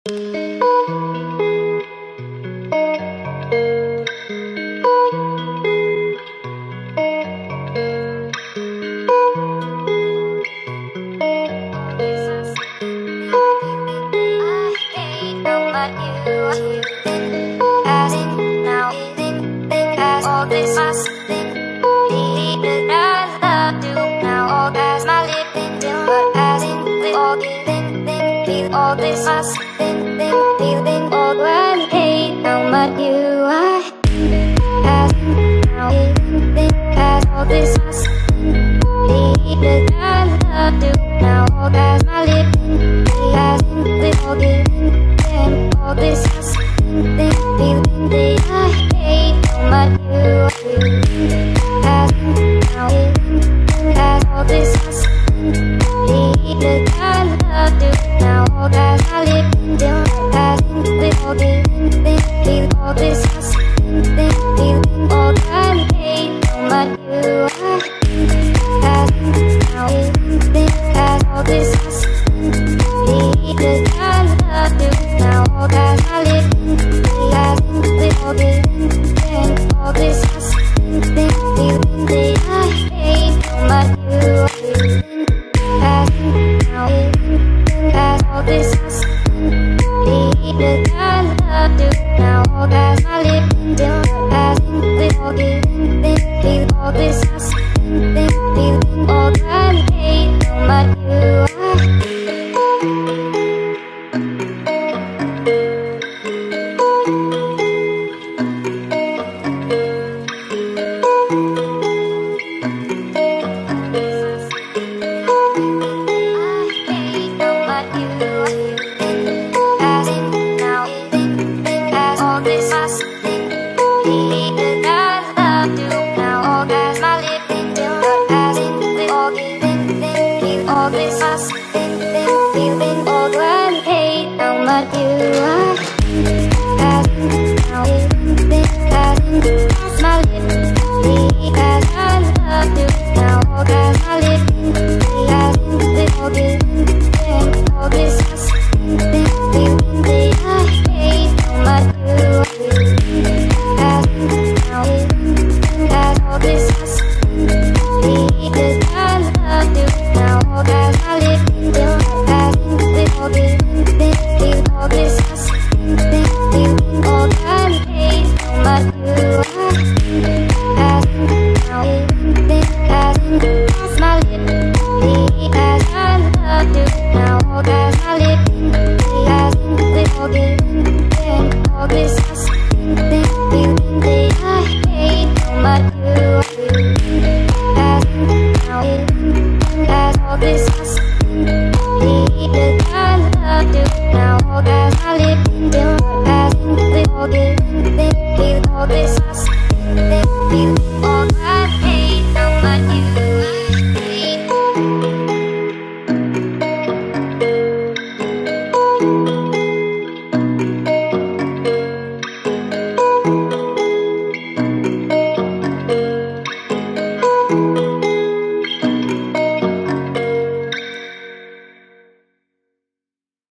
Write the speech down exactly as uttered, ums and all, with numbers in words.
All this must been, been feeling old when you hate how much you are. As now feeling as all this must been feeling I love you now. All that's my living, as with all giving, and all this must been feeling that I hate how much you are. As now feeling as all this must been feeling I love you now. All that's my living, passing with all giving, feel all this must feeling all that I hate how much you are. Passing now feeling as all this must feeling I love you now. All that's my living, passing with all giving, and all this must feeling that I hate how much you are. Passing now feeling as all this must feeling I love you now. All that's my living, passing with all giving, feel all this must feeling all that I hate how much you are. All this must feeling all that I hate how much you are. Passing now feeling, passing past my lips, as I love you now. All that's my living, passing with all giving, and all this must feeling that I hate how much you are. Passing now feeling, as all this must feeling I love you now. All that's my living, passing with all giving, feel all this must feeling all that I hate how much you are. Passing now feeling, passing past my lips, as I love you now. All that's my living, passing with all giving, and all this must feeling that I hate how much you are. Passing now feeling, as all this must